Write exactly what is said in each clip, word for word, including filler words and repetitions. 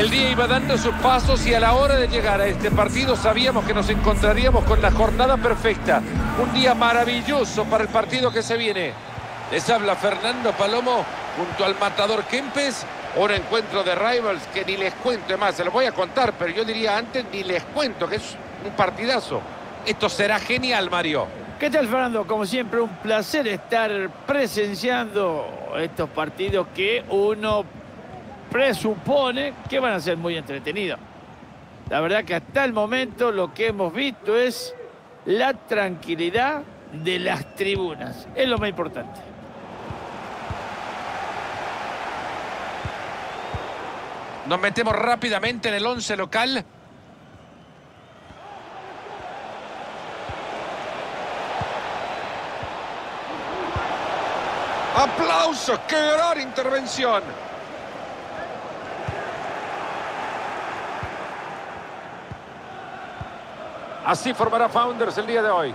El día iba dando sus pasos y a la hora de llegar a este partido sabíamos que nos encontraríamos con la jornada perfecta. Un día maravilloso para el partido que se viene. Les habla Fernando Palomo junto al matador Kempes. Un encuentro de rivals que ni les cuento, es más, se los voy a contar, pero yo diría antes ni les cuento, que es un partidazo. Esto será genial, Mario. ¿Qué tal, Fernando? Como siempre, un placer estar presenciando estos partidos que uno presupone que van a ser muy entretenidos. La verdad que hasta el momento lo que hemos visto es la tranquilidad de las tribunas. Es lo más importante. Nos metemos rápidamente en el once local. ¡Aplausos! ¡Qué gran intervención! Así formará Founders el día de hoy.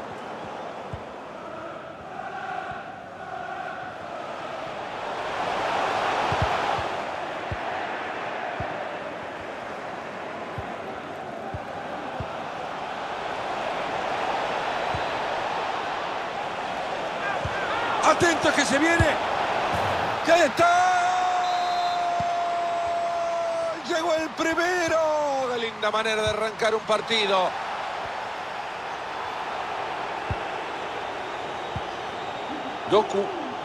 Atento que se viene. ¡Ya está! Llegó el primero. Qué linda manera de arrancar un partido. Doku.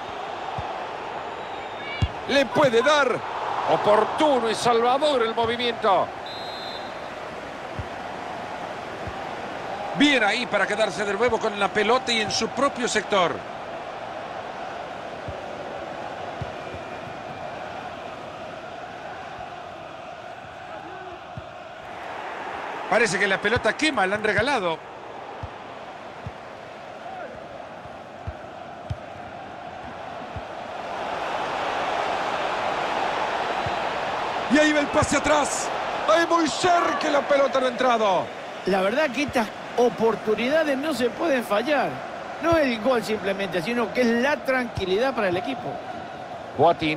Le puede dar. Oportuno y salvador el movimiento. Bien ahí para quedarse de nuevo con la pelota y en su propio sector. Parece que la pelota quema, la han regalado. Y ahí va el pase atrás. Ahí muy cerca la pelota no ha entrado. La verdad que estas oportunidades no se pueden fallar. No es el gol simplemente, sino que es la tranquilidad para el equipo. Boatín.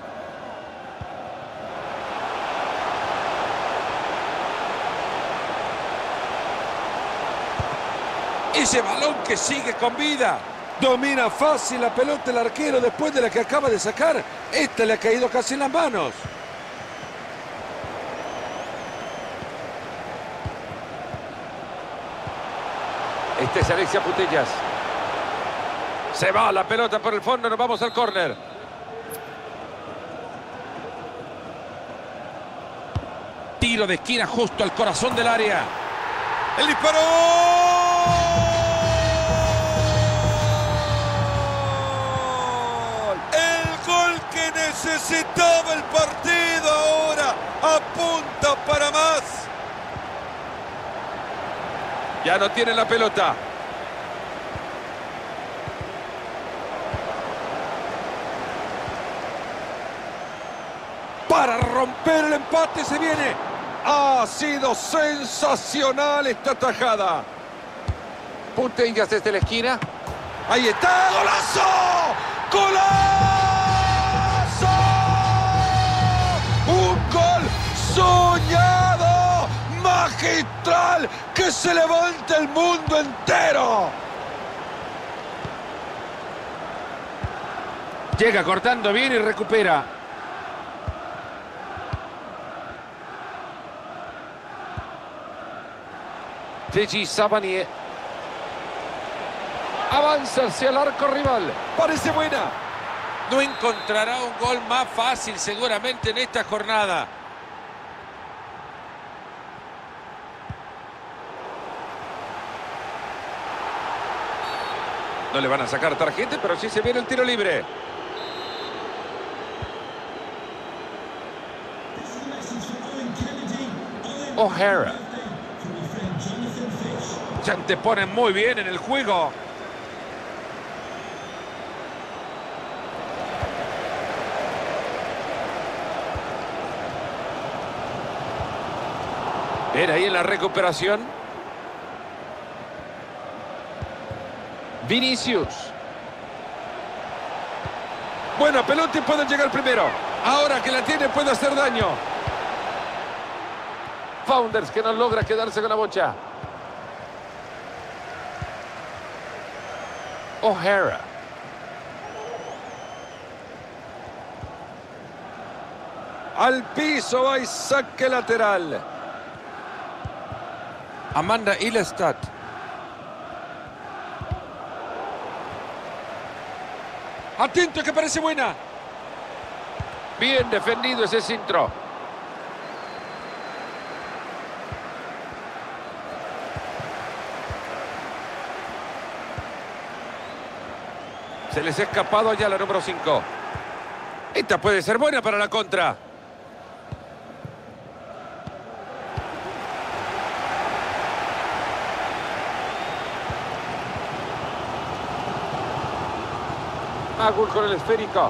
Ese balón que sigue con vida. Domina fácil la pelota el arquero después de la que acaba de sacar. Esta le ha caído casi en las manos. Este es Alexia Putellas. Se va la pelota por el fondo, nos vamos al córner. Tiro de esquina justo al corazón del área. ¡El disparo! El gol que necesitaba el partido ahora. Apunta para más. Ya no tiene la pelota. Para romper el empate se viene. Ha sido sensacional esta tajada. Putellas desde la esquina. Ahí está. ¡Golazo! ¡Golazo! ¡Un gol soñado! ¡Magistral! ¡Que se levante el mundo entero! Llega cortando bien y recupera. Teji Savanier. Avanza hacia el arco rival. Parece buena. No encontrará un gol más fácil seguramente en esta jornada. No le van a sacar tarjeta, pero sí se viene el tiro libre. O'Hara. Se anteponen muy bien en el juego. Era ahí en la recuperación. Vinicius. Buena pelota y pueden llegar primero. Ahora que la tiene puede hacer daño. Founders que no logra quedarse con la bocha. O'Hara. Al piso va y saque lateral. Amanda Ilestad. Atento que parece buena. Bien defendido ese centro. Se les ha escapado ya la número cinco. Esta puede ser buena para la contra. Magul con el esférico.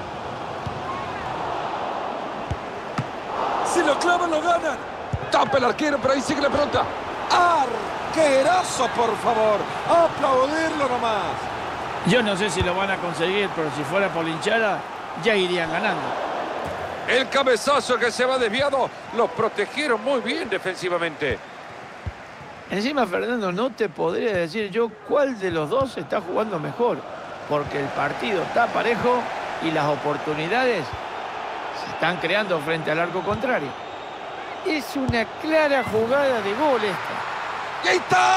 Si lo clavan, lo ganan. Tapa el arquero, pero ahí sigue la pelota. ¡Arquerazo, por favor! ¡Aplaudirlo nomás! Yo no sé si lo van a conseguir, pero si fuera por la hinchada, ya irían ganando. El cabezazo que se va desviado, los protegieron muy bien defensivamente. Encima, Fernando, no te podría decir yo cuál de los dos está jugando mejor, porque el partido está parejo y las oportunidades se están creando frente al arco contrario. Es una clara jugada de gol esta. ¡Y ahí está!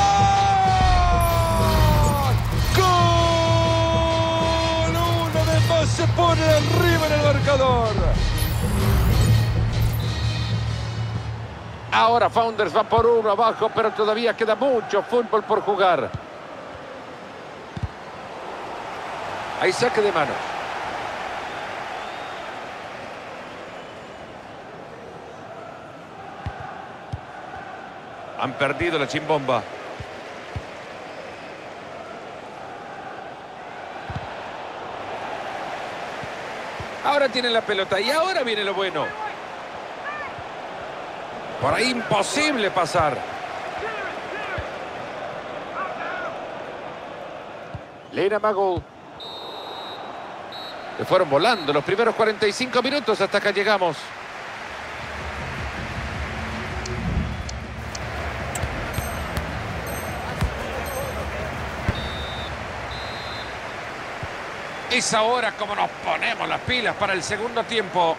¡Gol! Uno de más se pone arriba en el marcador. Ahora Founders va por uno abajo, pero todavía queda mucho fútbol por jugar. Hay saque de manos. Han perdido la chimbomba. Ahora tienen la pelota y ahora viene lo bueno. Por ahí imposible pasar. Lena Magul. Se fueron volando los primeros cuarenta y cinco minutos hasta acá llegamos. Es ahora como nos ponemos las pilas para el segundo tiempo.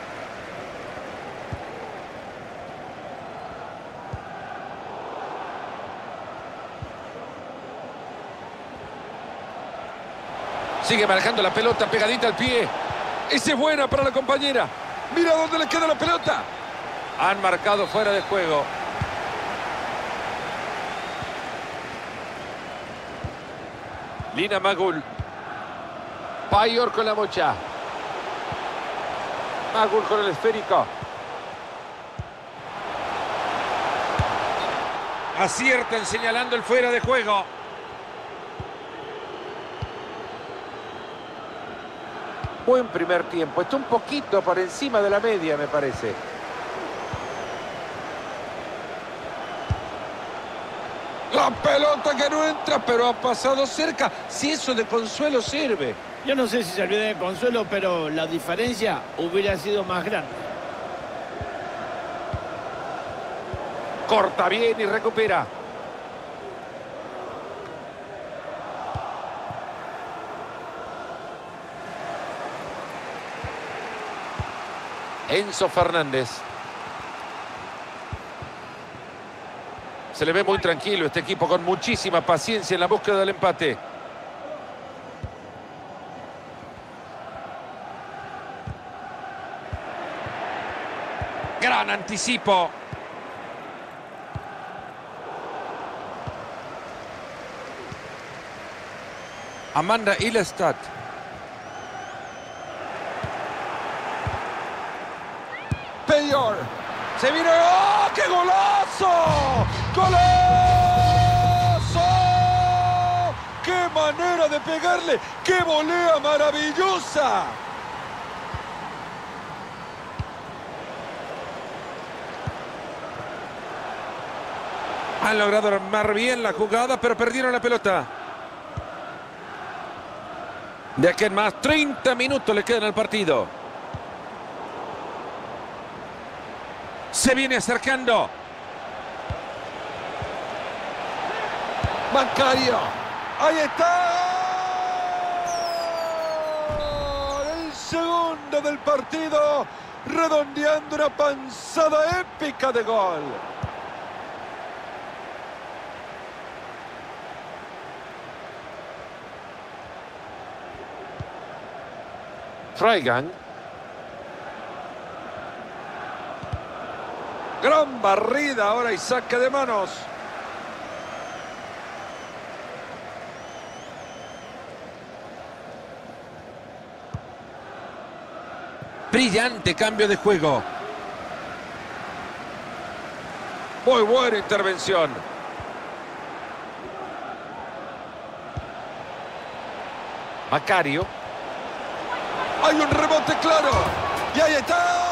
Sigue manejando la pelota pegadita al pie. Esa es buena para la compañera. Mira dónde le queda la pelota. Han marcado fuera de juego. Lina Magul. Payor con la mocha. Magul con el esférico. Aciertan señalando el fuera de juego. Buen primer tiempo. Está un poquito por encima de la media, me parece. La pelota que no entra, pero ha pasado cerca. Si eso de consuelo sirve. Yo no sé si salió de consuelo, pero la diferencia hubiera sido más grande. Corta bien y recupera. Enzo Fernández. Se le ve muy tranquilo este equipo, con muchísima paciencia en la búsqueda del empate. Gran anticipo. Amanda Ilestad. Payor. Se viene. ¡Oh, qué golazo! ¡Golazo! ¡Qué manera de pegarle! ¡Qué volea maravillosa! Han logrado armar bien la jugada, pero perdieron la pelota. De aquí en más, treinta minutos le quedan al partido. Se viene acercando. Macario. Ahí está. El segundo del partido. Redondeando una panzada épica de gol. Freigang. Gran barrida ahora y saque de manos. Brillante cambio de juego. Muy buena intervención. Macario. Hay un rebote claro. Y ahí está.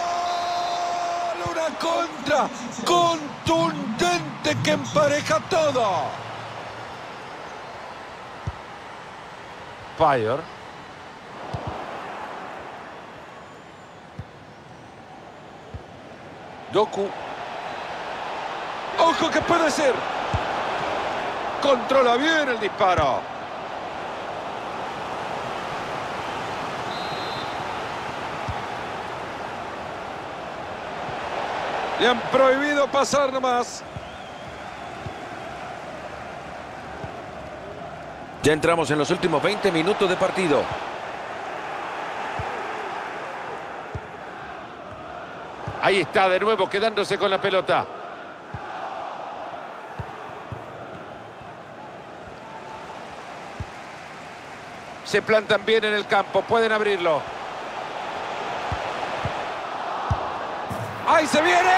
Una contra contundente que empareja todo. Fire. Doku. ¡Ojo que puede ser! Controla bien el disparo. Le han prohibido pasar nomás. Ya entramos en los últimos veinte minutos de partido. Ahí está de nuevo quedándose con la pelota. Se plantan bien en el campo, pueden abrirlo. ¡Ahí se viene!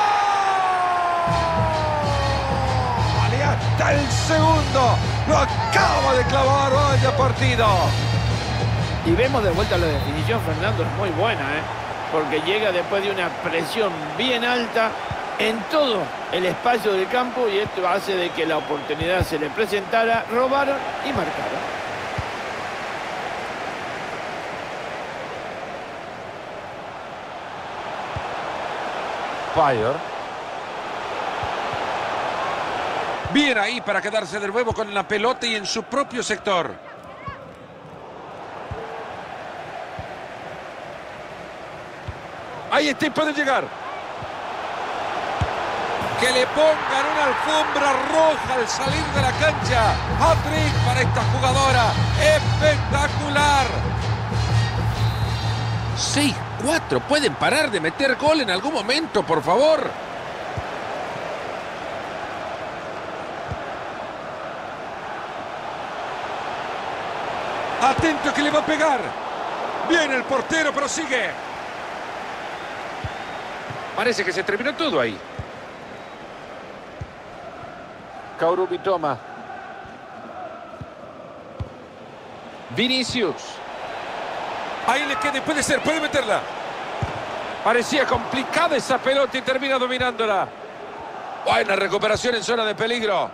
¡Gol! Y hasta el segundo lo acaba de clavar. Vaya partido. Y vemos de vuelta la definición, Fernando, es muy buena, ¿eh? Porque llega después de una presión bien alta en todo el espacio del campo y esto hace de que la oportunidad se le presentara, robaron y marcaron. Fire. Bien ahí para quedarse de nuevo con la pelota y en su propio sector. Ahí está y puede llegar. Que le pongan una alfombra roja al salir de la cancha. Hat-trick para esta jugadora. Espectacular. seis cuatro. ¿Pueden parar de meter gol en algún momento, por favor? Atento que le va a pegar. Viene el portero, pero sigue. Parece que se terminó todo ahí. Kaoru Mitoma. Vinicius. Ahí le queda, puede ser, puede meterla. Parecía complicada esa pelota y termina dominándola. Buena recuperación en zona de peligro.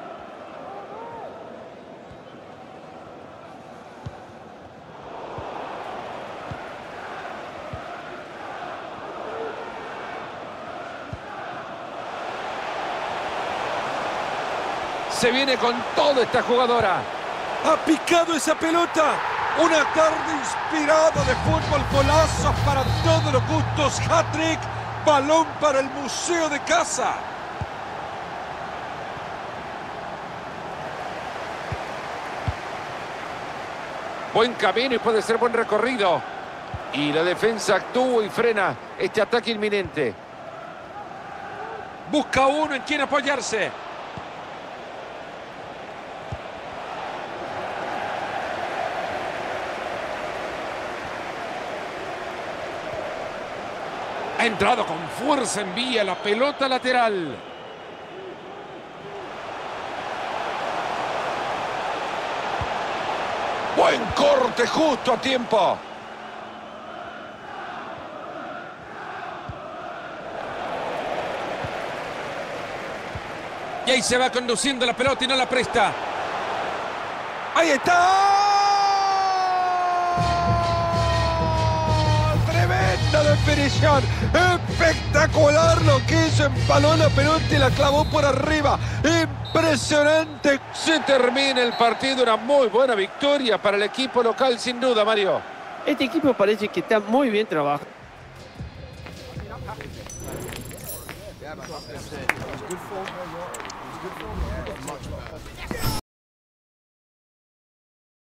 Se viene con toda esta jugadora. Ha picado esa pelota. Una tarde inspirada de fútbol, golazos para todos los gustos. Hat-trick, balón para el museo de casa. Buen camino y puede ser buen recorrido. Y la defensa actúa y frena este ataque inminente. Busca uno en quien apoyarse. Ha entrado con fuerza, envía la pelota lateral. Buen corte justo a tiempo. Y ahí se va conduciendo la pelota y no la presta. ¡Ahí está! ¡Tremenda definición! ¡Espectacular! espectacular lo que hizo, empaló la pelota y la clavó por arriba. Impresionante. Se termina el partido, una muy buena victoria para el equipo local, sin duda, Mario. Este equipo parece que está muy bien trabajado.